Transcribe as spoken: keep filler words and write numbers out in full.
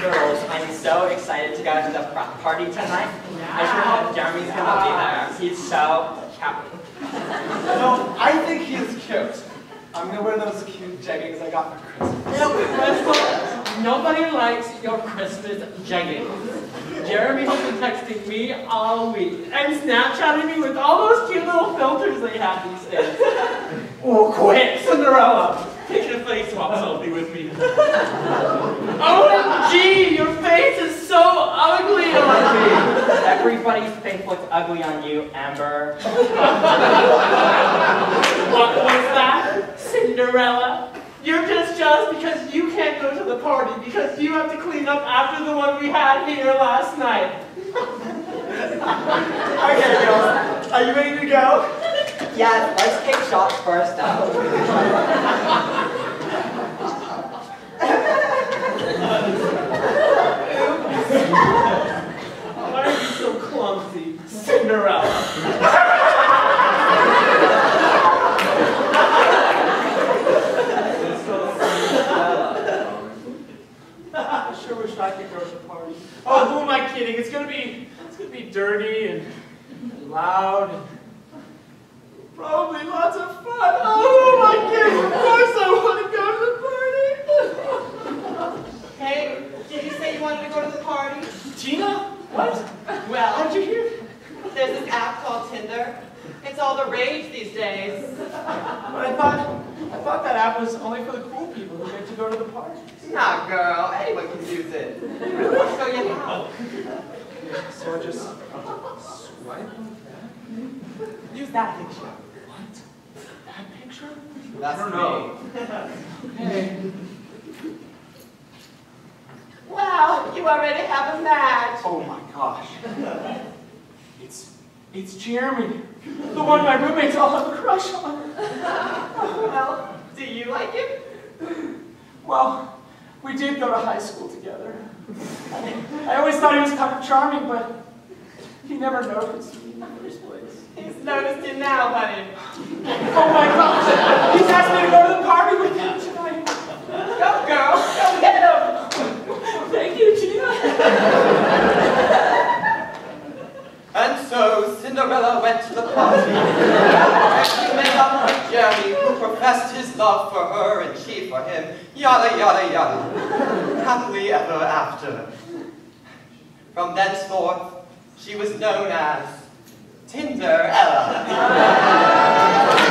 girls, I'm so excited to go to the frat party tonight. Yeah. I sure hope Jeremy's gonna be there. He's so happy. No, I think he's cute. I'm gonna wear those cute jeggings I got for Christmas. No, Crystal, nobody likes your Christmas jeggings. Jeremy has been texting me all week and Snapchatting me with all those cute little filters they have these days. Oh, quick, Cinderella! Take a face swap selfie with me. O M G, your face is so ugly on me. Everybody's face looks ugly on you, Amber. What was that? Cinderella? You're just jealous because you can't go to the party because you have to clean up after the one we had here last night. Okay, girls, are you ready to go? Yes, let's take shots first though. Why are you so clumsy, Cinderella? I sure wish I could go to the party. Oh, who am I kidding? It's gonna be, it's gonna be dirty and loud and probably lots of fun. Oh, who am I kidding? Of course I want to go to the party. Hey, did you say you wanted to go to the party? Tina? What? Well, how'd you hear? There's this app called Tinder. It's all the rage these days. But I thought, I thought that app was only for the cool people who get to go to the party. Nah, girl. Anyone can use it. I'll show you how. So I just swipe on that. Use that picture. What? That picture? That's I don't me. know. Okay. Wow, you already have a match. Oh my gosh. It's it's Jeremy. The one my roommates all have a crush on. Well, do you like him? Well, we did go to high school together. I always thought he was kind of charming, but he never noticed me in the first place. He's noticed you now, honey. Oh my gosh! He's asked me to go to the party with him tonight. Go, girl. Go get him. Thank you, Gina. And so Cinderella went to the party, and she met up with Jeremy, who professed his love for her and she for him, yada yada yada, happily ever after. From thenceforth, she was known as Tinderella.